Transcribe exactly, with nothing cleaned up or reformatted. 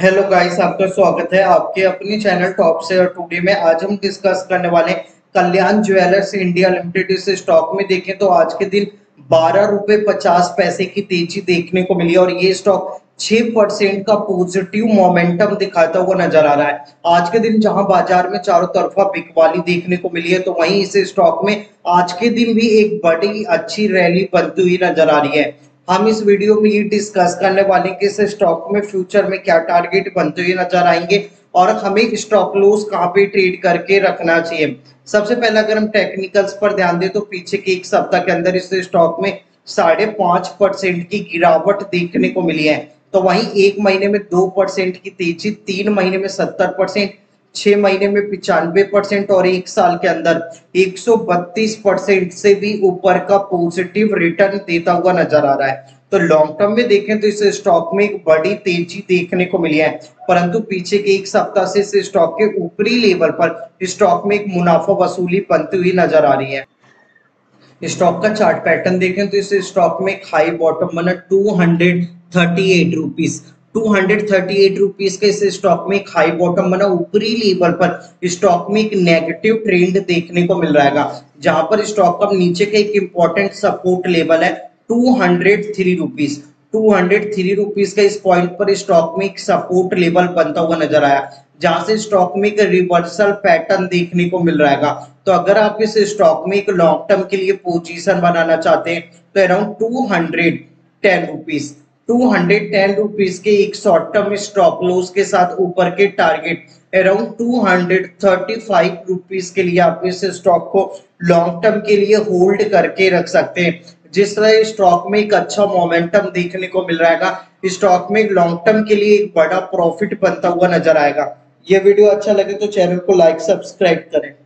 Hello guys, आपका स्वागत है आपके अपनी चैनल टॉप से। और टुडे में आज हम डिस्कस करने वाले हैं कल्याण ज्वेलर्स इंडिया लिमिटेड। इस स्टॉक में देखें तो आज के दिन बारह रुपए पचास पैसे की तेजी देखने को मिली और ये स्टॉक छह परसेंट का पॉजिटिव मोमेंटम दिखाता हुआ नजर आ रहा है। आज के दिन जहां बाजार में चारों तरफा बिकवाली देखने को मिली है, तो वहीं इस स्टॉक में आज के दिन भी एक बड़ी अच्छी रैली बनती हुई नजर आ रही है। हम इस वीडियो में ये डिस्कस करने वाले हैं कि इस स्टॉक में फ्यूचर में क्या टारगेट बनते हुए नजर आएंगे और हमें स्टॉप लॉस कहां पे ट्रेड करके रखना चाहिए। सबसे पहले अगर हम टेक्निकल्स पर ध्यान दें तो पीछे के एक सप्ताह के अंदर इस स्टॉक में साढ़े पांच परसेंट की गिरावट देखने को मिली है। तो वहीं एक महीने में दो परसेंट की तेजी, तीन महीने में सत्तर परसेंट, छह महीने में पिचानवे परसेंट और एक साल के अंदर एक सौ बत्तीस परसेंट से भी ऊपर का पॉजिटिव रिटर्न देता हुआ नजर आ रहा है। तो लॉन्ग टर्म में देखें तो इस स्टॉक में एक बड़ी तेजी देखने को मिली है, परंतु पीछे के एक सप्ताह से इस स्टॉक के ऊपरी लेवल पर स्टॉक में एक मुनाफा वसूली बनती हुई नजर आ रही है। स्टॉक का चार्ट पैटर्न देखें तो इस स्टॉक में एक हाई बॉटम बना two hundred thirty eight rupees two hundred thirty eight rupees के इस स्टॉक में एक हाई बॉटम बना। ऊपरी लेवल पर स्टॉक में एक नेगेटिव ट्रेंड देखने को मिल रहा है, जहां पर स्टॉक का नीचे का एक इंपॉर्टेंट सपोर्ट लेवल है two hundred three rupees two hundred three rupees का इस पॉइंट पर स्टॉक में एक सपोर्ट लेवल बनता हुआ नजर आया, जहां से स्टॉक में एक रिवर्सल पैटर्न देखने को मिल रहा है। तो अगर आप इस स्टॉक में एक लॉन्ग टर्म के लिए पोजीशन बनाना चाहते हैं तो around two hundred ten rupees two hundred ten rupees के एक शॉर्ट टर्म स्टॉप लॉस के साथ ऊपर के target around two hundred thirty five rupees के लिए आप इस स्टॉक को लॉन्ग टर्म के लिए होल्ड करके रख सकते हैं। जिस तरह स्टॉक में एक अच्छा मोमेंटम देखने को मिल रहा है, स्टॉक में लॉन्ग टर्म के लिए एक बड़ा प्रॉफिट बनता हुआ नजर आएगा। ये वीडियो अच्छा लगे तो चैनल को लाइक सब्सक्राइब करें।